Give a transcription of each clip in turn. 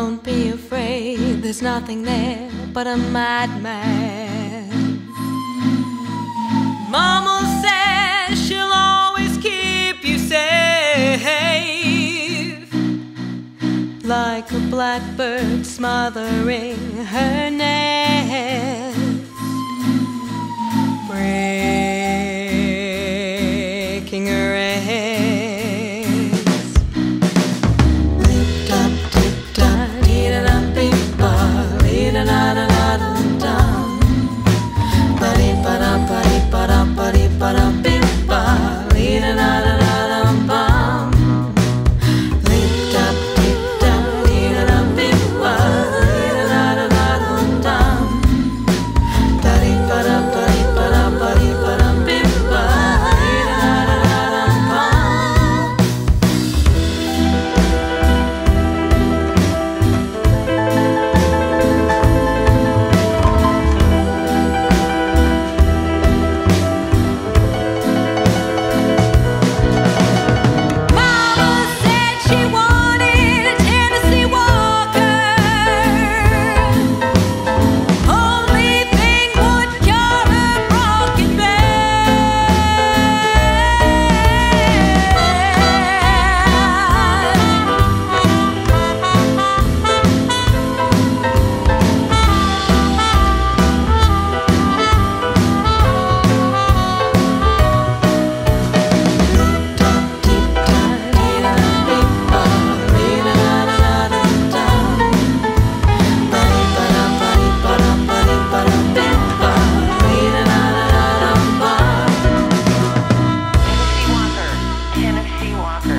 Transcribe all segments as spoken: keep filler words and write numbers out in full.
Don't be afraid, there's nothing there but a madman. Mama says she'll always keep you safe, like a blackbird smothering her nest, breaking her eggs.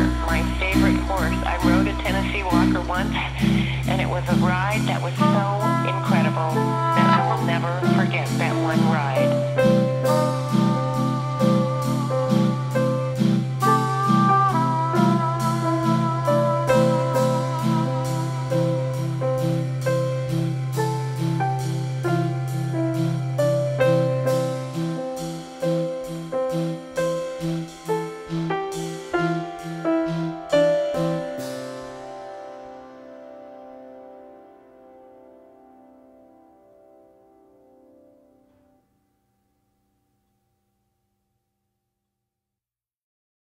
And it was a ride that was so